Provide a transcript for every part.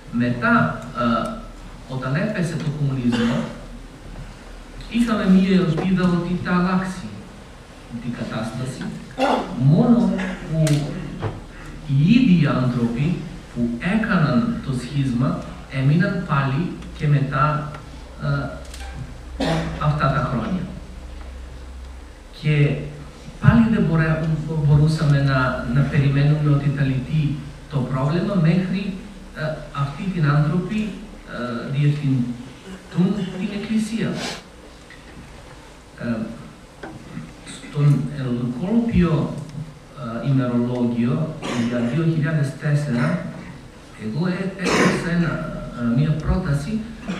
Μετά, όταν έπεσε το κομμουνισμό, είχαμε μία ελπίδα ότι θα αλλάξει την κατάσταση, μόνο που οι ίδιοι άνθρωποι που έκαναν το σχίσμα έμειναν πάλι και μετά αυτά τα χρόνια. Και πάλι δεν μπορούσαμε να περιμένουμε ότι θα λυθεί το πρόβλημα μέχρι αυτοί οι άνθρωποι διευθυντούν την Εκκλησία. Στον ελληνικό ημερολόγιο για 2004, εγώ έδωσα μία πρόταση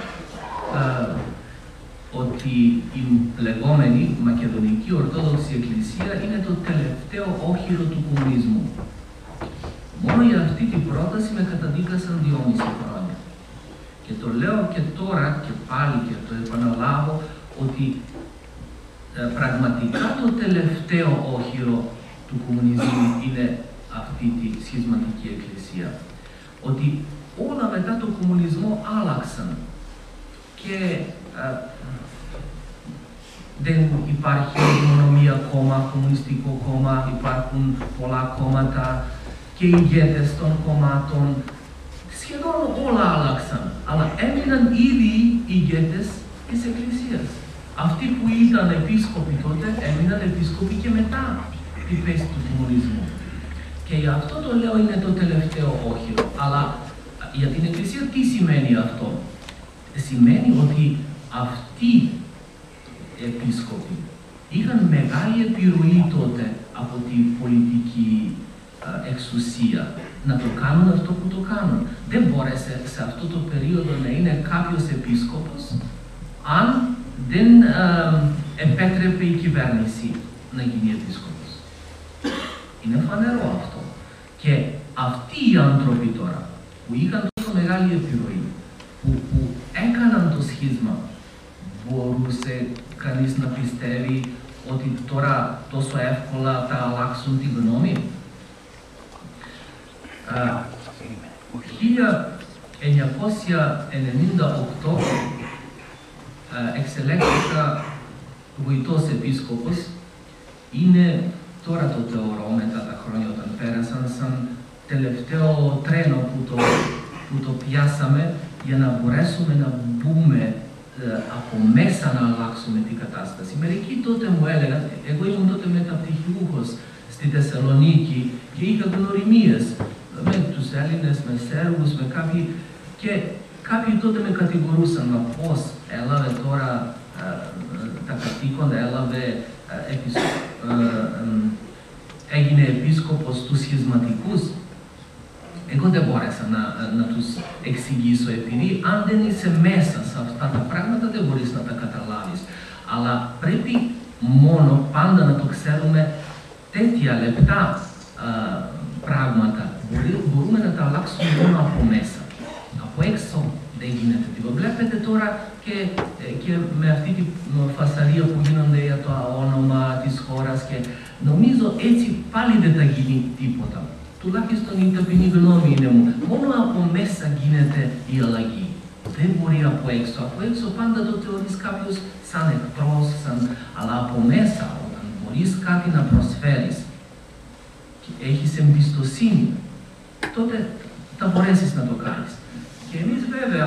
ότι η λεγόμενη Μακεδονική Ορθόδοξη Εκκλησία είναι το τελευταίο όχυρο του κομμουνισμού. Μόνο για αυτή την πρόταση με καταδίκασαν 2,5 χρόνια. Και το λέω και τώρα και πάλι και το επαναλάβω ότι πραγματικά το τελευταίο όχυρο του κομμουνισμού είναι αυτή τη σχισματική εκκλησία. Ότι όλα μετά το κομμουνισμό άλλαξαν και δεν υπάρχει μόνο μία κόμμα, κομμουνιστικό κόμμα, υπάρχουν πολλά κόμματα και οι ηγέτες των κομμάτων. Σχεδόν όλα άλλαξαν, αλλά έμειναν ήδη οι ηγέτες της Εκκλησίας. Αυτοί που ήταν επίσκοποι τότε έμειναν επίσκοποι και μετά την πέση του κομμουνισμού. Και γι' αυτό το λέω είναι το τελευταίο όχυρο. Αλλά για την Εκκλησία τι σημαίνει αυτό? Σημαίνει ότι αυτοί οι επίσκοποι είχαν μεγάλη επιρροή τότε από την πολιτική εξουσία να το κάνουν αυτό που το κάνουν. Δεν μπόρεσε σε αυτό το περίοδο να είναι κάποιος επίσκοπος αν δεν επέτρεπε η κυβέρνηση να γίνει επίσκοπος. Είναι φανερό αυτό. Και αυτοί οι άνθρωποι τώρα που είχαν τόσο μεγάλη επιρροή, που έκαναν το σχίσμα, μπορούσε κανείς να πιστεύει ότι τώρα τόσο εύκολα θα αλλάξουν την γνώμη? 1998 εξελέγηκα βοητός επίσκοπος. Είναι, τώρα το θεωρώ μετά τα χρόνια όταν πέρασαν, σαν τελευταίο τρένο που το πιάσαμε για να μπορέσουμε να μπούμε από μέσα να αλλάξουμε την κατάσταση. Μερικοί τότε μου έλεγαν, εγώ ήμουν τότε μεταπτυχιούχος στη Θεσσαλονίκη και είχα γνωριμίες με τους Έλληνες, με Σέρβους, με κάποιοι, και κάποιοι τότε με κατηγορούσαν, μα πώς έλαβε τώρα τα καθήκοντα, έγινε επίσκοπος τους σχισματικούς. Εγώ δεν μπόρεσα να τους εξηγήσω, επειδή αν δεν είσαι μέσα σε αυτά τα πράγματα δεν μπορείς να τα καταλάβεις. Αλλά πρέπει μόνο πάντα να το ξέρουμε τέτοια λεπτά πράγματα. Μπορούμε να τα αλλάξουμε μόνο από μέσα. Από έξω δεν γίνεται τίποτα. Βλέπετε τώρα και με αυτή τη φασαρία που γίνονται για το όνομα της χώρας και νομίζω έτσι πάλι δεν θα γίνει τίποτα. Τουλάχιστον η ταπεινή γνώμη είναι μου. Μόνο από μέσα γίνεται η αλλαγή. Δεν μπορεί από έξω. Από έξω πάντα το θεωρείς κάποιος σαν εχθρός, αλλά από μέσα, όταν μπορείς κάτι να προσφέρεις και έχεις εμπιστοσύνη, τότε θα μπορέσεις να το κάνεις. Και εμείς βέβαια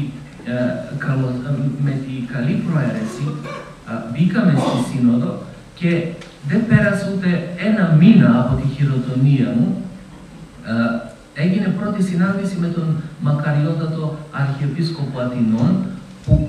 με τη καλή προαίρεση μπήκαμε στη Σύνοδο και δεν πέρασε ούτε ένα μήνα από τη χειροτονία μου. Έγινε πρώτη συνάντηση με τον μακαριότατο Αρχιεπίσκοπο Αθηνών που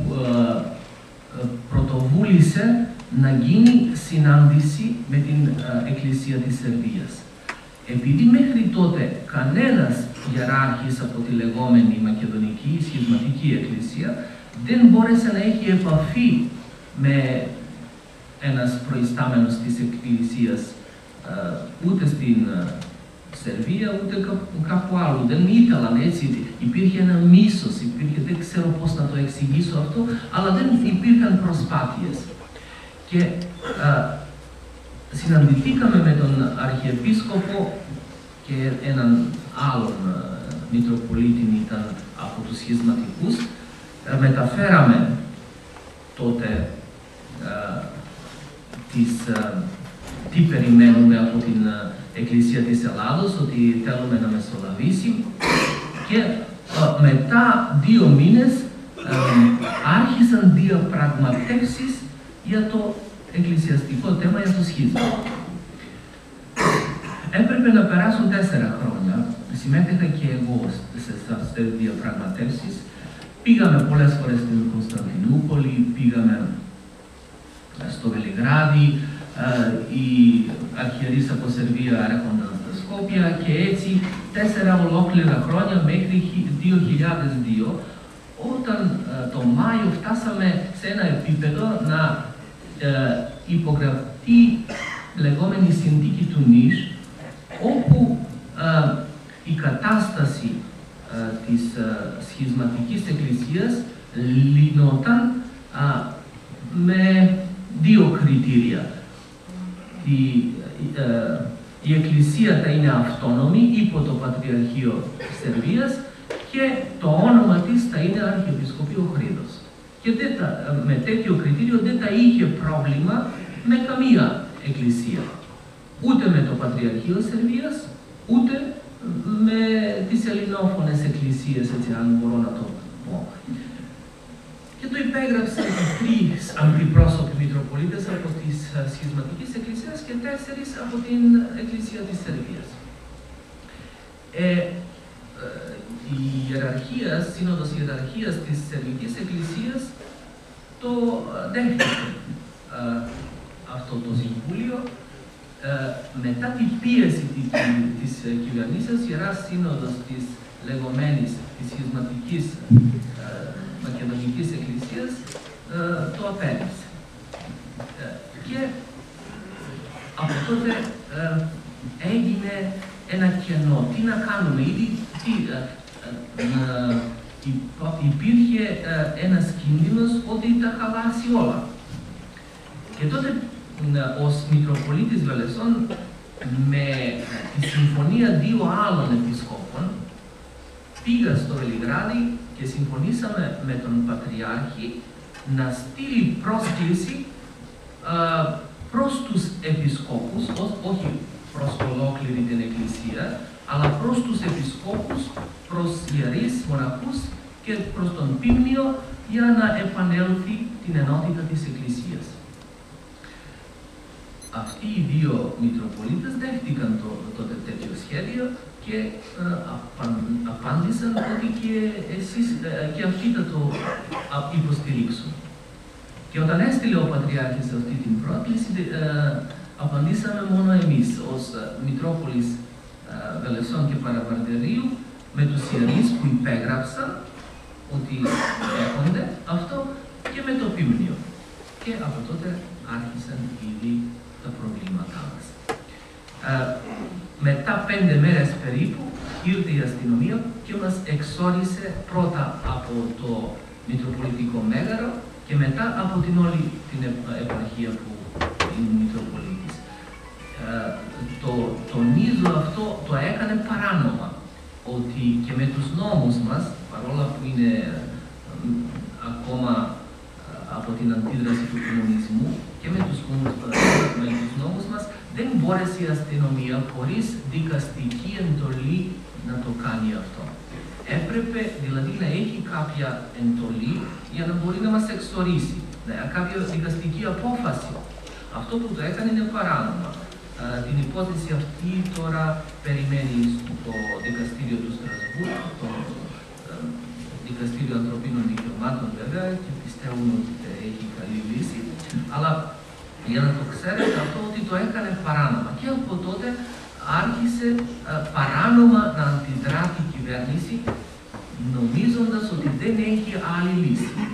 πρωτοβούλησε να γίνει συνάντηση με την Εκκλησία της Σερβίας. Επειδή μέχρι τότε κανένας ιεράρχης από τη λεγόμενη Μακεδονική Σχισματική Εκκλησία δεν μπόρεσε να έχει επαφή με ένας προϊστάμενος της Εκκλησίας ούτε στην Σερβία, ούτε κάπου άλλο. Δεν ήθελαν έτσι, υπήρχε ένα μίσος, δεν ξέρω πώς να το εξηγήσω αυτό, αλλά δεν υπήρχαν προσπάθειες. Και συναντηθήκαμε με τον Αρχιεπίσκοπο και έναν άλλον Μητροπολίτην ήταν από τους σχισματικούς. Μεταφέραμε τότε τι περιμένουμε από την Εκκλησία της Ελλάδος, ότι θέλουμε να μεσολαβήσει, και μετά 2 μήνες άρχισαν διαπραγματεύσεις για το εκκλησιαστικό θέμα, για το σχίσμα. Έπρεπε να περάσουν 4 χρόνια. Συμμετέχα και εγώ σε αυτές τις διαπραγματεύσεις. Πήγαμε πολλές φορές στην Κωνσταντινούπολη, πήγαμε στο Βελιγράδι, οι αρχιερείς από Σερβία έρχονταν στα Σκόπια και έτσι 4 ολόκληρα χρόνια μέχρι 2002, όταν το Μάιο φτάσαμε σε ένα επίπεδο να υπογραφεί λεγόμενη συνθήκη του Νις, όπου η κατάσταση της σχισματικής εκκλησίας λυνόταν με 2 κριτήρια. Η εκκλησία θα είναι αυτόνομη υπό το Πατριαρχείο της Σερβίας και το όνομα της θα είναι Αρχιεπισκοπείο Χρήδος. Και με τέτοιο κριτήριο δεν θα είχε πρόβλημα με καμία εκκλησία. Ούτε με το Πατριαρχείο της Σερβίας, ούτε με τις ελληνόφωνες εκκλησίες, έτσι αν μπορώ να το πω. Και το υπέγραψαν 3 αντιπρόσωποι Μητροπολίτες από της σχισματικής εκκλησίας και 4 από την Εκκλησία της Σερβίας. Η ιεραρχία, σύνοδος ιεραρχίας της Σερβικής Εκκλησίας το δέχτηκε αυτό το συμβούλιο. Μετά την πίεση της κυβερνήσεως, η Ιεράς Σύνοδος της λεγόμενης της σχισματικής Μακεδονικής Εκκλησίας το απέρριψε. Και από τότε έγινε ένα κενό. Τι να κάνουμε, ήδη υπήρχε ένας κίνδυνος ότι τα χαλάσει όλα. Και τότε ως Μητροπολίτης Βελισσών, με τη συμφωνία 2 άλλων επισκόπων, πήγα στο Βελιγράδι και συμφωνήσαμε με τον Πατριάρχη να στείλει πρόσκληση προς τους επισκόπους, όχι προς ολόκληρη την Εκκλησία, αλλά προς τους επισκόπους, προς ιερείς, μοναχούς και προς τον Πίμνιο, για να επανέλθει την ενότητα της Εκκλησίας. Αυτοί οι 2 Μητροπολίτες δέχτηκαν τότε τέτοιο σχέδιο και απάντησαν ότι και αυτοί θα το υποστηρίξουν. Και όταν έστειλε ο Πατριάρχης αυτή την πρόσκληση, απαντήσαμε μόνο εμείς, ως Μητρόπολης Βελισσών και Παραβαρδερίου, με τους ιερείς που υπέγραψαν ότι έχονται αυτό και με το Πίμνιο. Και από τότε άρχισαν ήδη τα προβλήματά μας. Μετά 5 μέρες περίπου ήρθε η αστυνομία και μας εξόρισε πρώτα από το Μητροπολιτικό Μέγαρο και μετά από την όλη την επαρχία που είναι Μητροπολίτης. Τονίζω αυτό, το έκανε παράνομα, ότι και με τους νόμους μας, παρόλα που είναι ακόμα από την αντίδραση του κομμουνισμού, και με τους νόμους μας, δεν μπόρεσε η αστυνομία χωρίς δικαστική εντολή να το κάνει αυτό. Έπρεπε δηλαδή να έχει κάποια εντολή για να μπορεί να μας εξορίσει, κάποια δικαστική απόφαση. Αυτό που το έκανε είναι παράνομα. Την υπόθεση αυτή τώρα περιμένει στο δικαστήριο του Στρασβούργου, το Δικαστήριο Ανθρωπίνων Δικαιωμάτων βέβαια, και πιστεύουν ότι έχει καλή λύση. Αλλά για να το ξέρετε αυτό, ότι το έκανε παράνομα. Και από τότε άρχισε παράνομα να αντιδρά η κυβέρνηση, νομίζοντας ότι δεν έχει άλλη λύση.